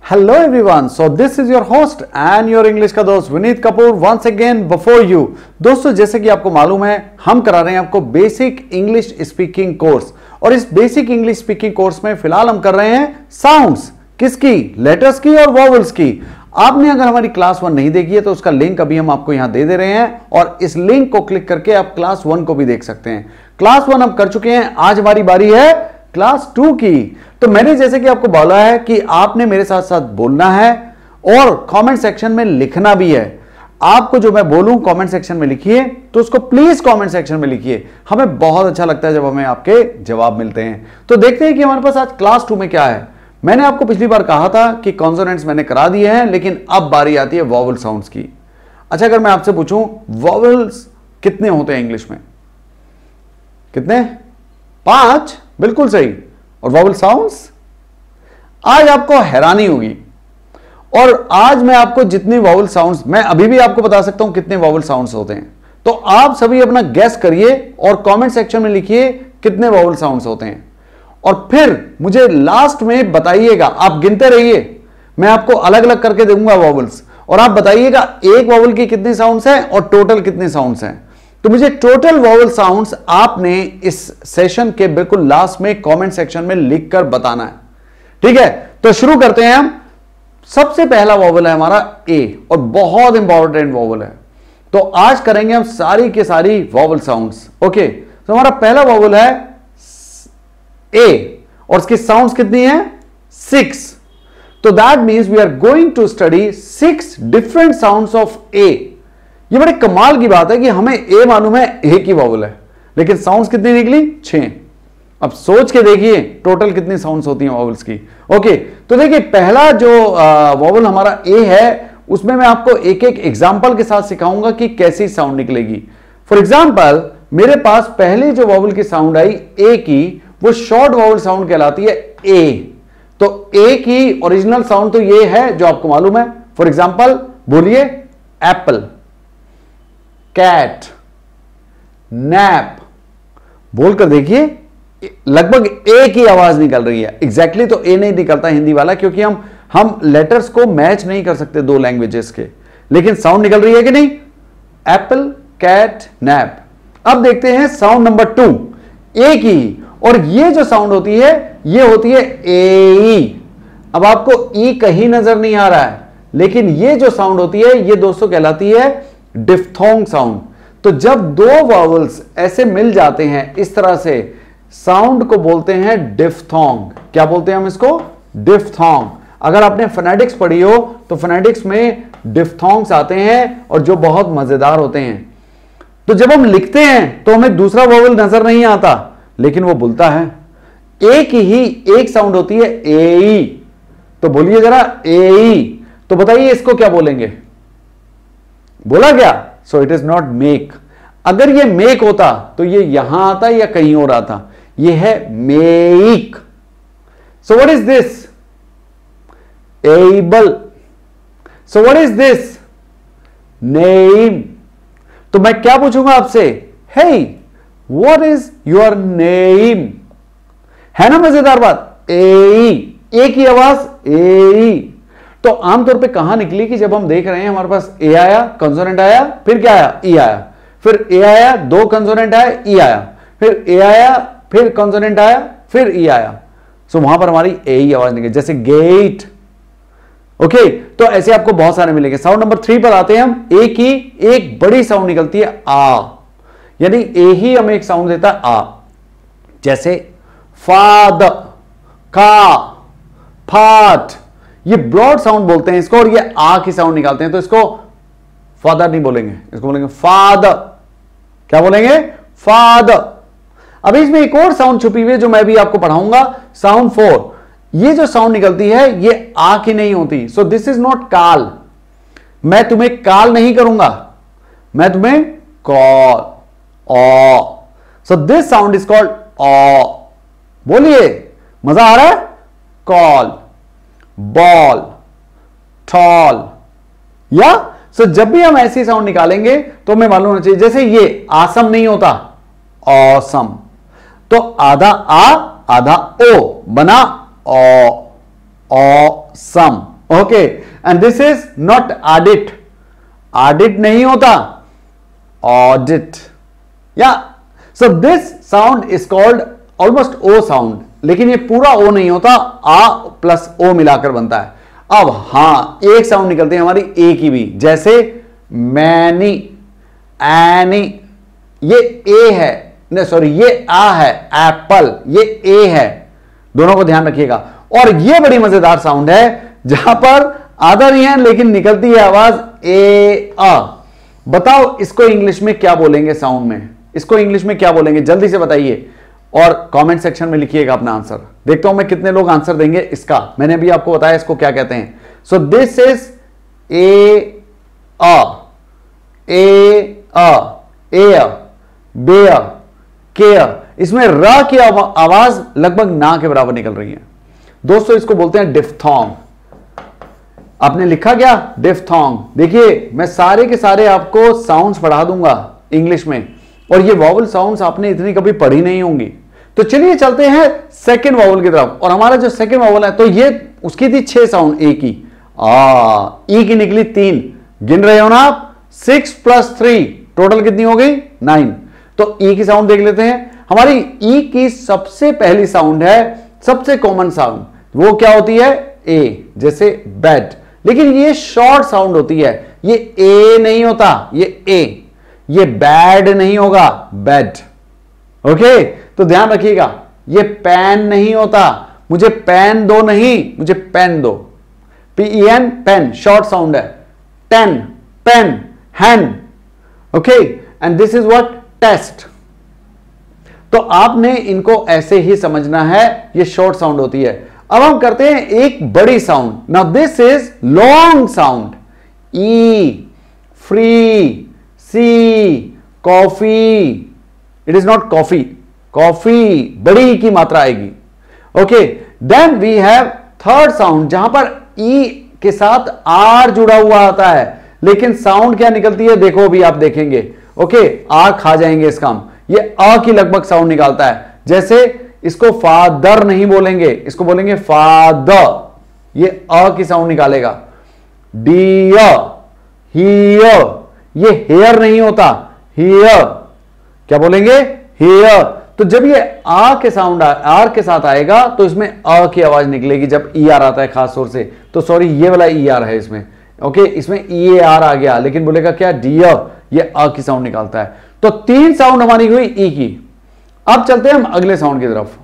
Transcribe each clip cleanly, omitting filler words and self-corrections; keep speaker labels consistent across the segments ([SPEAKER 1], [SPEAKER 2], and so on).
[SPEAKER 1] Hello everyone, so this is your host and your English का दोस्त Vineet Kapoor once again before you। दोस्तों जैसे कि आपको मालूम है हम करा रहे हैं आपको बेसिक इंग्लिश स्पीकिंग कोर्स और इस बेसिक इंग्लिश स्पीकिंग कोर्स में फिलहाल हम कर रहे हैं साउंड्स किसकी, लेटर्स की और वॉवल्स की। आपने अगर हमारी क्लास 1 नहीं देखी है तो उसका लिंक अभी हम आपको यहां दे रहे हैं और इस लिंक को क्लिक करके आप क्लास 1 को भी देख सकते हैं। क्लास 1 हम कर चुके हैं, आज हमारी बारी है क्लास 2 की। तो मैंने जैसे कि आपको बोला है कि आपने मेरे साथ साथ बोलना है और कमेंट सेक्शन में लिखना भी है। आपको जो मैं बोलूं कमेंट सेक्शन में लिखिए, तो उसको प्लीज कमेंट सेक्शन में लिखिए। हमें बहुत अच्छा लगता है जब हमें आपके जवाब मिलते हैं। तो देखते हैं कि हमारे पास आज क्लास 2 में क्या है। मैंने आपको पिछली बार कहा था कि कॉन्सोनेंट्स मैंने करा दिए हैं, लेकिन अब बारी आती है वॉवल साउंड्स की। अच्छा, अगर मैं आपसे पूछूं वॉवल्स कितने होते हैं इंग्लिश में, कितने? 5, बिल्कुल सही। और वॉवल साउंड्स, आज आपको हैरानी होगी। और आज मैं आपको जितनी वॉवल साउंड्स, मैं अभी भी आपको बता सकता हूं कितने वॉवल साउंड्स होते हैं। तो आप सभी अपना गेस करिए और कमेंट सेक्शन में लिखिए कितने वॉवल साउंड्स होते हैं और फिर मुझे लास्ट में बताइएगा। आप गिनते रहिए, मैं आपको अलग अलग करके दूंगा वॉवल्स और आप बताइएगा एक वॉवल की कितनी साउंड्स हैं और टोटल कितनी साउंड्स हैं। तो मुझे टोटल वॉवल साउंड्स आपने इस सेशन के बिल्कुल लास्ट में कमेंट सेक्शन में लिखकर बताना है, ठीक है? तो शुरू करते हैं हम। सबसे पहला वॉवल है हमारा ए और बहुत इंपॉर्टेंट वॉवल है। तो आज करेंगे हम सारी के सारी वॉवल साउंड्स। ओके, तो हमारा पहला वॉवल है ए और इसकी साउंड्स कितनी है? 6। तो that means we are going to study 6 different sounds of A. ये बड़े कमाल की बात है कि हमें ए मालूम है, ए की वॉवल है, लेकिन साउंड्स कितनी निकली? 6। अब सोच के देखिए टोटल कितनी साउंड्स होती हैं वॉवल्स की। ओके, तो देखिए पहला जो वॉवल हमारा ए है उसमें मैं आपको एक एक एग्जांपल के साथ सिखाऊंगा कि कैसी साउंड निकलेगी। फॉर एग्जांपल मेरे पास पहले जो वॉवल की साउंड आई ए की, वो शॉर्ट वॉवल साउंड कहलाती है ए। तो ए की ओरिजिनल साउंड तो ये है जो आपको मालूम है। फॉर एग्जांपल बोलिए एप्पल, कैट, नैप। बोलकर देखिए लगभग ए की आवाज निकल रही है। एग्जैक्टली तो ए नहीं निकलता हिंदी वाला, क्योंकि हम लेटर्स को मैच नहीं कर सकते दो लैंग्वेजेस के, लेकिन साउंड निकल रही है कि नहीं? Apple, cat, nap. अब देखते हैं साउंड नंबर 2 ए की, और ये जो साउंड होती है ये होती है ए। अब आपको ई कहीं नजर नहीं आ रहा है, लेकिन ये जो साउंड होती है ये दोस्तों कहलाती है डिफ्थोंग साउंड। तो जब दो वॉवल्स ऐसे मिल जाते हैं इस तरह से, साउंड को बोलते हैं डिफ्थोंग। क्या बोलते हैं हम इसको? डिफ्थोंग। अगर आपने फोनेटिक्स पढ़ी हो तो फोनेटिक्स में डिफ्थोंग्स आते हैं और जो बहुत मजेदार होते हैं। तो जब हम लिखते हैं तो हमें दूसरा वॉवल नजर नहीं आता, लेकिन वो बोलता है। एक ही एक साउंड होती है ए। तो बोलिए जरा ए। तो बताइए इसको क्या बोलेंगे? बोला क्या? So it is not make. अगर ये मेक होता तो ये यहां आता या कहीं और आता। ये है make. So what is this? Able. So what is this? Name. तो मैं क्या पूछूंगा आपसे? Hey what is your name? है ना मजेदार बात? ए की आवाज ए। तो आमतौर पे कहां निकली कि जब हम देख रहे हैं हमारे पास ए आया, कंसोनेंट आया, फिर क्या आया? ई आया, फिर ए आया, 2 कंसोनेंट आए, ई आया, फिर ए आया, फिर कंसोनेंट आया, फिर ई आया। सो वहां पर हमारी ए ही आवाज निकली, जैसे गेट। ओके, तो ऐसे आपको बहुत सारे मिलेंगे। साउंड नंबर 3 पर आते हैं हम। ए की एक बड़ी साउंड निकलती है आ, यानी ए ही हमें एक साउंड देता है आ। जैसे फाद, का, फाट। ये ब्रॉड साउंड बोलते हैं इसको, और ये आ की साउंड निकालते हैं। तो इसको फादर नहीं बोलेंगे, इसको बोलेंगे फादर। क्या बोलेंगे? फादर। अभी इसमें एक और साउंड छुपी हुई है जो मैं भी आपको पढ़ाऊंगा, साउंड 4। ये जो साउंड निकलती है ये आ की नहीं होती। So this is not call. मैं तुम्हें कॉल नहीं करूंगा, मैं तुम्हें call. O. So this sound is called O. बोलिए, मजा आ रहा है? Call, ball, tall. या सो जब भी हम ऐसी साउंड निकालेंगे तो हमें मालूम होना चाहिए। जैसे ये आसम नहीं होता, ऑसम। तो आधा आ आधा ओ बना awesome. Okay, and this is not audit, audit नहीं होता, ऑडिट। या सो this sound is called almost O sound, लेकिन ये पूरा ओ नहीं होता, आ प्लस ओ मिलाकर बनता है। अब हां, एक साउंड निकलती है हमारी ए की भी, जैसे मैनी, एनी, ये ए है, नहीं सॉरी ये आ है, एप्पल, ये ए है, दोनों को ध्यान रखिएगा। और ये बड़ी मजेदार साउंड है जहां पर आधा नहीं है लेकिन निकलती है आवाज ए आ। बताओ इसको इंग्लिश में क्या बोलेंगे साउंड में, इसको इंग्लिश में क्या बोलेंगे, जल्दी से बताइए और कमेंट सेक्शन में लिखिएगा अपना आंसर। देखता हूं मैं कितने लोग आंसर देंगे इसका। मैंने अभी आपको बताया इसको क्या कहते हैं। सो दिस इज ए अ, ए अ, ए बे, के। इसमें र की आवाज लगभग ना के बराबर निकल रही है दोस्तों, इसको बोलते हैं डिफ्थोंग। आपने लिखा क्या, डिफ्थोंग। देखिए मैं सारे के सारे आपको साउंड्स पढ़ा दूंगा इंग्लिश में, और ये वॉवल साउंड्स आपने इतनी कभी पढ़ी नहीं होंगी। तो चलिए चलते हैं सेकंड वॉवल की तरफ। और हमारा जो सेकंड वॉवल है तो ये उसकी थी 6 साउंड ए की, ई की निकली 3, गिन रहे हो ना आप, 6 + 3 टोटल कितनी हो गई, 9। तो ई की साउंड देख लेते हैं। हमारी ई की सबसे पहली साउंड है, सबसे कॉमन साउंड, वो क्या होती है, ए, जैसे बेड। लेकिन ये शॉर्ट साउंड होती है, ये ए नहीं होता, ये ए, ये बैड नहीं होगा, बेड। ओके, तो ध्यान रखिएगा। ये पेन नहीं होता, मुझे पेन दो नहीं, मुझे पेन दो, PEN, पेन, शॉर्ट साउंड है। Ten, pen, Hahn. Okay, and this is what, test. तो आपने इनको ऐसे ही समझना है, ये शॉर्ट साउंड होती है। अब हम करते हैं एक बड़ी sound. Now this is long sound, E, free, C, coffee. It is not coffee, coffee बड़ी की मात्रा आएगी। Okay, then we have third sound, जहां पर ई के साथ आर जुड़ा हुआ आता है, लेकिन साउंड क्या निकलती है, देखो अभी आप देखेंगे। ओके, आर खा जाएंगे इसका हम। ये अ की लगभग साउंड निकालता है, जैसे इसको फादर नहीं बोलेंगे, इसको बोलेंगे फादर, ये अ की साउंड निकालेगा। डियर, हियर, ये हेयर नहीं होता, हियर, क्या बोलेंगे, हियर। तो जब ये आ के साउंड आर के साथ आएगा तो इसमें अ की आवाज निकलेगी, जब ई आर आता है खास तौर से। तो सॉरी, ये वाला ई आर है इसमें। ओके, इसमें ई आर आ गया, लेकिन बोलेगा क्या, डियर, ये अ की साउंड निकालता है। तो 3 साउंड हमारी हुई ई की। अब चलते हैं हम अगले साउंड की तरफ।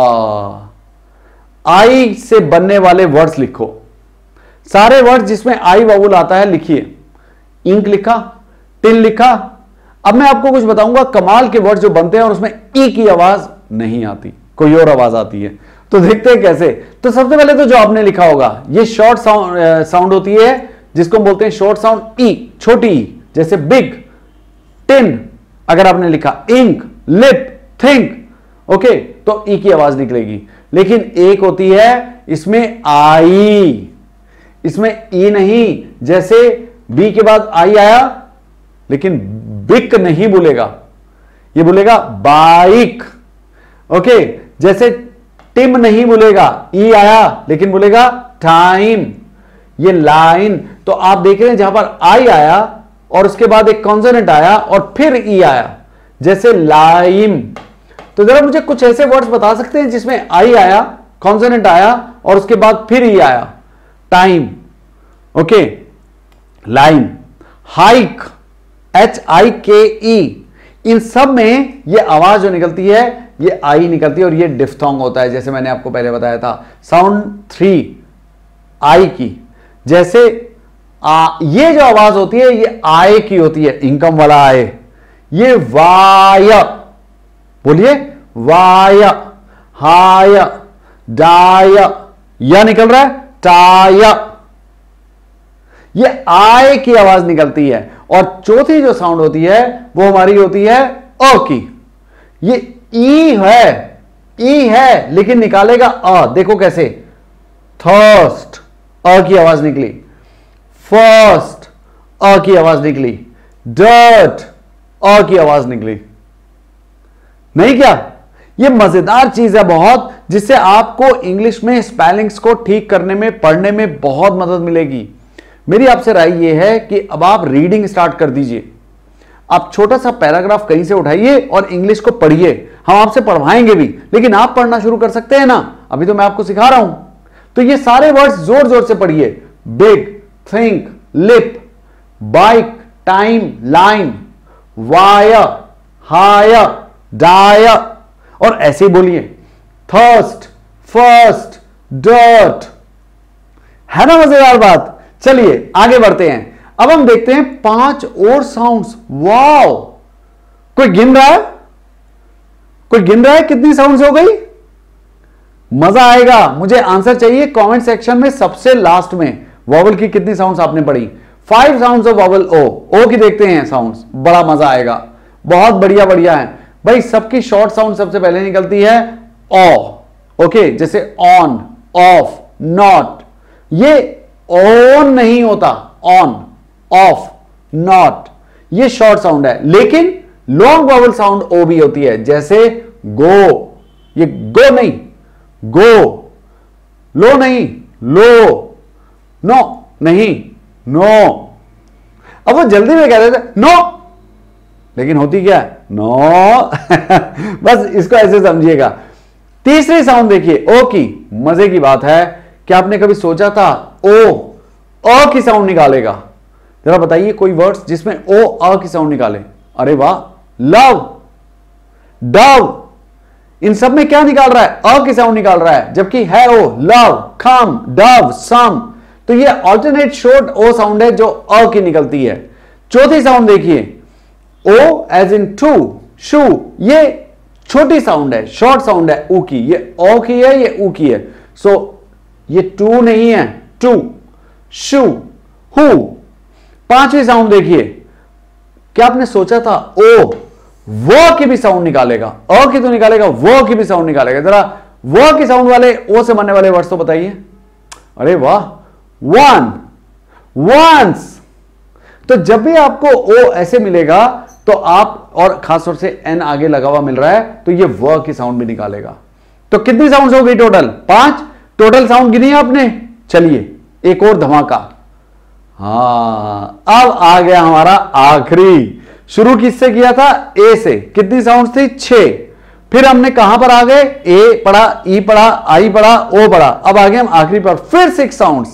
[SPEAKER 1] आई से बनने वाले वर्ड्स लिखो, सारे वर्ड्स जिसमें आई वावुल आता है लिखिए। इंक लिखा, टिन लिखा। अब मैं आपको कुछ बताऊंगा कमाल के वर्ड्स जो बनते हैं और उसमें ई की आवाज नहीं आती, कोई और आवाज आती है। तो देखते हैं कैसे। तो सबसे पहले तो जो आपने लिखा होगा, ये शॉर्ट साउंड होती है, जिसको हम बोलते हैं शॉर्ट साउंड ई, छोटी ई, जैसे बिग, टिन। अगर आपने लिखा इंक, लिप, थिंक, ओके, तो ई की आवाज निकलेगी। लेकिन एक होती है इसमें आई, इसमें ई नहीं, जैसे बी के बाद आई आया, लेकिन बिक नहीं बोलेगा, ये बोलेगा बाइक। ओके, जैसे टिम नहीं बोलेगा, ई आया, लेकिन बोलेगा टाइम, ये लाइन। तो आप देख रहे हैं जहां पर आई आया और उसके बाद एक कॉन्सोनेंट आया और फिर ई आया, जैसे लाइम। तो जरा मुझे कुछ ऐसे वर्ड्स बता सकते हैं जिसमें आई आया, कॉन्सोनेंट आया और उसके बाद फिर ई आया, time, okay, line, hike, HIKE। इन सब में ये आवाज जो निकलती है ये आई निकलती है और ये डिफ्थोंग होता है, जैसे मैंने आपको पहले बताया था। साउंड 3 आई की, जैसे ये जो आवाज होती है ये आय की होती है, इनकम वाला आय। ये वाय, बोलिए वाय, हाय, डाय, या निकल रहा है टाय, ये आय की आवाज निकलती है। और चौथी जो साउंड होती है वो हमारी होती है अ की। ये ई है लेकिन निकालेगा अ, देखो कैसे, थर्स्ट, अ की आवाज निकली, फर्स्ट, अ की आवाज निकली, डर्ट, अ की आवाज निकली, नहीं क्या? ये मजेदार चीज है बहुत, जिससे आपको इंग्लिश में स्पेलिंग्स को ठीक करने में, पढ़ने में बहुत मदद मिलेगी। मेरी आपसे राय यह है कि अब आप रीडिंग स्टार्ट कर दीजिए। आप छोटा सा पैराग्राफ कहीं से उठाइए और इंग्लिश को पढ़िए। हम आपसे पढ़वाएंगे भी, लेकिन आप पढ़ना शुरू कर सकते हैं ना। अभी तो मैं आपको सिखा रहा हूं। तो ये सारे वर्ड्स जोर जोर से पढ़िए। Big, think, lip, bike, time, line, wire, higher, Dyer, और ऐसे ही बोलिए। Thirst, first, dirt. है ना मजेदार बात। चलिए आगे बढ़ते हैं। अब हम देखते हैं 5 और साउंड्स। वाओ, कोई गिन रहा है? कोई गिन रहा है कितनी साउंड्स हो गई? मजा आएगा। मुझे आंसर चाहिए कमेंट सेक्शन में सबसे लास्ट में। वॉवल की कितनी साउंड्स आपने पढ़ी? 5 साउंड्स ऑफ वॉवल ओ। ओ की देखते हैं साउंड्स, बड़ा मजा आएगा। बहुत बढ़िया बढ़िया है भाई। सबकी शॉर्ट साउंड सबसे पहले निकलती है ओ। ओके, जैसे ऑन, ऑफ, नॉट। ये ऑन नहीं होता, ऑन, ऑफ, नॉट, ये शॉर्ट साउंड है। लेकिन लॉन्ग वॉवल साउंड ओ भी होती है, जैसे गो। ये गो नहीं, गो। लो नहीं, लो। नो नहीं, नो। अब वो जल्दी में कह रहे थे नो, लेकिन होती क्या है? नो। बस इसको ऐसे समझिएगा। तीसरी साउंड देखिए, ओ की। मजे की बात है कि आपने कभी सोचा था ओ की साउंड निकालेगा? जरा बताइए कोई वर्ड्स जिसमें ओ की साउंड निकाले। अरे वाह, लव, डव। इन सब में क्या निकाल रहा है? अ की साउंड निकाल रहा है, जबकि है ओ। लव, कम, डव, सम। तो ये ऑल्टरनेट शॉर्ट ओ साउंड है जो अ की निकलती है। चौथी साउंड देखिए, ओ एज इन टू, शू। ये छोटी साउंड है, शॉर्ट साउंड है ऊ की। ये ओ की है, ये ऊ की है। सो ये टू नहीं है, टू, शू, हु। पांचवी साउंड देखिए, क्या आपने सोचा था ओ वो की भी साउंड निकालेगा? अ की तो निकालेगा, वो की भी साउंड निकालेगा। जरा वो की साउंड वाले ओ से बनने वाले वर्ड्स तो बताइए। अरे वाह, वन, वंस। तो जब भी आपको ओ ऐसे मिलेगा तो आप, और खासतौर से एन आगे लगा हुआ मिल रहा है, तो ये व की साउंड भी निकालेगा। तो कितनी साउंड हो गई टोटल? 5 टोटल साउंड गिनी आपने। चलिए एक और धमाका। हाँ, अब आ गया हमारा आखिरी। शुरू किससे किया था? ए से। कितनी साउंड थी? 6। फिर हमने कहां पर आ गए? ए पढ़ा, ई पढ़ा, आई पढ़ा, ओ पढ़ा। अब आ गए हम आखिरी पर, फिर 6 साउंड्स।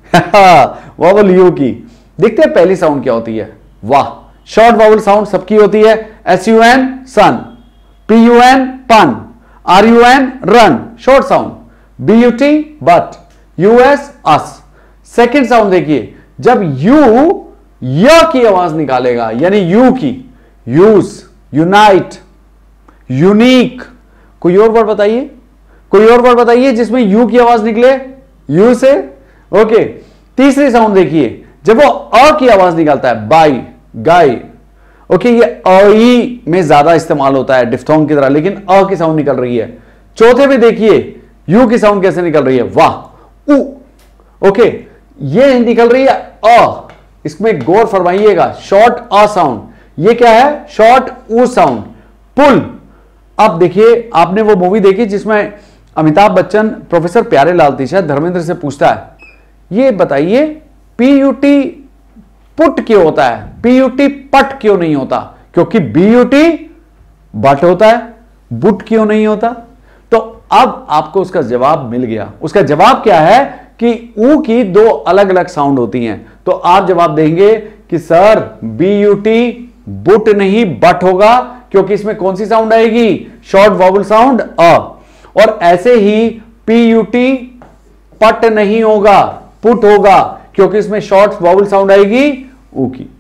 [SPEAKER 1] वॉवल यू की। देखते हैं पहली साउंड क्या होती है। वाह, शॉर्ट वॉवल साउंड सबकी होती है। SUN सन, PUN पन, RUN run, short sound. BUT but, US us. Second sound देखिए, जब यू य की आवाज निकालेगा, यानी यू की, यूज, यूनाइट, यूनिक। कोई और वर्ड बताइए, कोई और वर्ड बताइए जिसमें यू की आवाज निकले, यू से। ओके, तीसरी साउंड देखिए, जब वो अ की आवाज निकालता है, बाई, गाय। ओके, ये अ में ज्यादा इस्तेमाल होता है डिफ्थोंग की तरह, लेकिन अ की साउंड निकल रही है। चौथे में देखिए यू की साउंड कैसे निकल रही है, वाह, उ। ओके, ये निकल रही है अ। इसमें गौर फरमाइएगा, शॉर्ट अ साउंड। ये क्या है? शॉर्ट उ साउंड, पुल। अब देखिए, आपने वो मूवी देखी जिसमें अमिताभ बच्चन प्रोफेसर प्यारेलाल थी, शायद धर्मेंद्र से पूछता है, ये बताइए PUT पुट क्यों होता है, PUT पट क्यों नहीं होता? क्योंकि BUT बट होता है, बुट क्यों नहीं होता? तो अब आपको उसका जवाब मिल गया। उसका जवाब क्या है कि ऊ की 2 अलग अलग साउंड होती हैं। तो आप जवाब देंगे कि सर BUT बुट नहीं बट होगा, क्योंकि इसमें कौन सी साउंड आएगी? शॉर्ट वॉवल साउंड अ। और ऐसे ही PUT पट नहीं होगा, पुट होगा, क्योंकि इसमें शॉर्ट वॉवल साउंड आएगी ऊ की।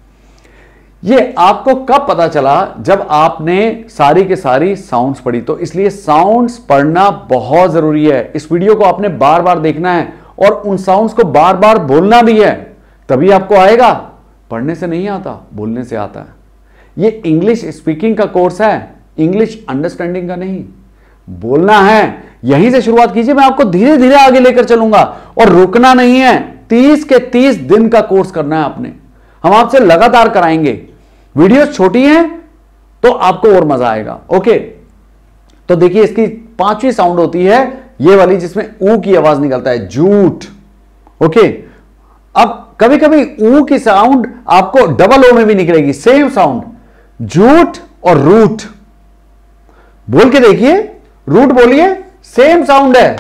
[SPEAKER 1] ये आपको कब पता चला? जब आपने सारी के सारी साउंड्स पढ़ी। तो इसलिए साउंड्स पढ़ना बहुत जरूरी है। इस वीडियो को आपने बार बार देखना है और उन साउंड्स को बार बार बोलना भी है, तभी आपको आएगा। पढ़ने से नहीं आता, बोलने से आता है। ये इंग्लिश स्पीकिंग का कोर्स है, इंग्लिश अंडरस्टैंडिंग का नहीं। बोलना है, यहीं से शुरुआत कीजिए। मैं आपको धीरे धीरे आगे लेकर चलूंगा और रुकना नहीं है। 30 के 30 दिन का कोर्स करना है आपने। हम आपसे लगातार कराएंगे। वीडियोस छोटी हैं तो आपको और मजा आएगा। ओके, तो देखिए इसकी पांचवी साउंड होती है ये वाली जिसमें ऊ की आवाज निकलता है, झूठ। ओके, अब कभी कभी ऊ की साउंड आपको डबल ओ में भी निकलेगी, सेम साउंड, झूठ और रूट। बोल के देखिए, रूट बोलिए, सेम साउंड है,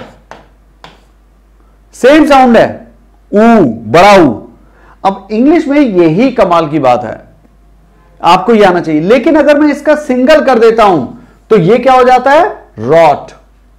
[SPEAKER 1] सेम साउंड है, ऊ, बड़ा ऊ। अब इंग्लिश में यही कमाल की बात है, आपको यह आना चाहिए। लेकिन अगर मैं इसका सिंगल कर देता हूं तो यह क्या हो जाता है, रॉट।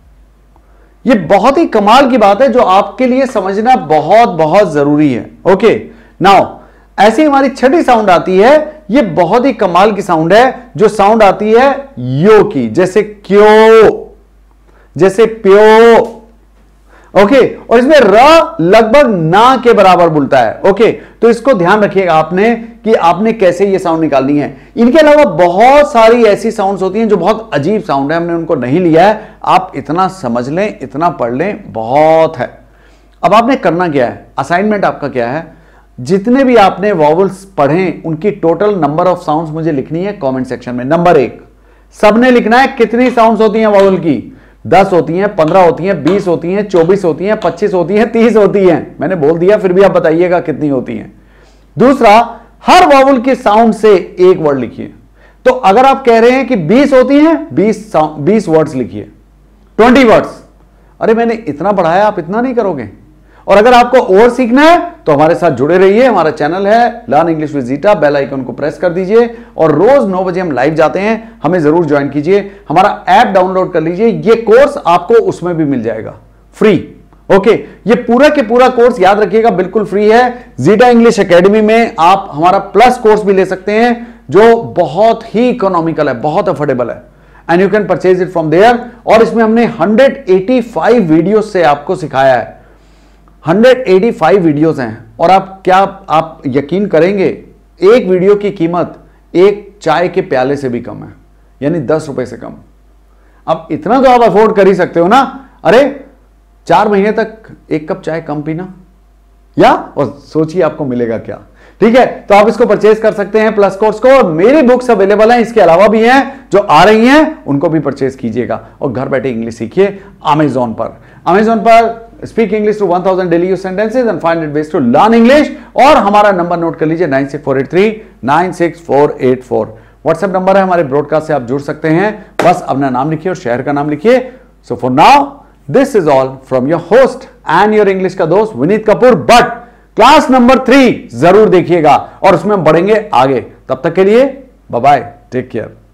[SPEAKER 1] यह बहुत ही कमाल की बात है जो आपके लिए समझना बहुत बहुत जरूरी है। ओके, नाउ ऐसी हमारी छठी साउंड आती है, यह बहुत ही कमाल की साउंड है जो साउंड आती है यो की, जैसे क्यों, जैसे प्यो। ओके, और इसमें र लगभग ना के बराबर बोलता है। ओके, तो इसको ध्यान रखिएगा आपने कि आपने कैसे ये साउंड निकालनी है। इनके अलावा बहुत सारी ऐसी साउंड्स होती हैं जो बहुत अजीब साउंड है, हमने उनको नहीं लिया है। आप इतना समझ लें, इतना पढ़ लें, बहुत है। अब आपने करना क्या है, असाइनमेंट आपका क्या है, जितने भी आपने वॉवल्स पढ़े उनकी टोटल नंबर ऑफ साउंड्स मुझे लिखनी है कमेंट सेक्शन में। नंबर 1, सबने लिखना है कितनी साउंड्स होती हैं वॉवल की। 10 होती हैं, 15 होती हैं, 20 होती हैं, 24 होती हैं, 25 होती हैं, 30 होती हैं। मैंने बोल दिया, फिर भी आप बताइएगा कितनी होती हैं। दूसरा, हर वॉवल के साउंड से एक वर्ड लिखिए। तो अगर आप कह रहे हैं कि 20 होती हैं, 20 वर्ड्स लिखिए, 20 वर्ड्स। अरे मैंने इतना पढ़ाया, आप इतना नहीं करोगे। और अगर आपको और सीखना है तो हमारे साथ जुड़े रहिए। हमारा चैनल है learn English with zeta, bell icon को प्रेस कर दीजिए और रोज 9 बजे हम लाइव जाते हैं, हमें जरूर ज्वाइन कीजिए। हमारा ऐप डाउनलोड कर लीजिए, ये कोर्स आपको उसमें भी मिल जाएगा फ्री। ओके, ये पूरा के पूरा कोर्स याद रखिएगा बिल्कुल फ्री है। जीटा इंग्लिश एकेडमी में आप हमारा प्लस कोर्स भी ले सकते हैं जो बहुत ही इकोनॉमिकल है, बहुत अफोर्डेबल है, and you can purchase it from there. और इसमें हमने 185 वीडियो से आपको सिखाया है, 185 वीडियोस हैं। और आप यकीन करेंगे, एक वीडियो की कीमत एक चाय के प्याले से भी कम है, यानी 10 रुपए से कम। अब इतना तो आप अफोर्ड कर ही सकते हो ना। अरे 4 महीने तक एक कप चाय कम पीना, या और सोचिए आपको मिलेगा क्या। ठीक है, तो आप इसको परचेज कर सकते हैं प्लस कोर्स को। मेरी बुक्स अवेलेबल हैं, इसके अलावा भी हैं जो आ रही हैं, उनको भी परचेज कीजिएगा और घर बैठे इंग्लिश सीखिए अमेजॉन पर speak English to 1000 daily use sentences and find it ways to learn English. और हमारा नंबर नोट कर लीजिए 9648396484। व्हाट्सएप नंबर है, हमारे ब्रॉडकास्ट से आप जुड़ सकते हैं। बस अपना नाम लिखिए और शहर का नाम लिखिए। So for now this is all from your host and your English का दोस्त Vineet Kapoor. But class number 3 जरूर देखिएगा और उसमें हम बढ़ेंगे आगे। तब तक के लिए बाय बाय, टेक केयर।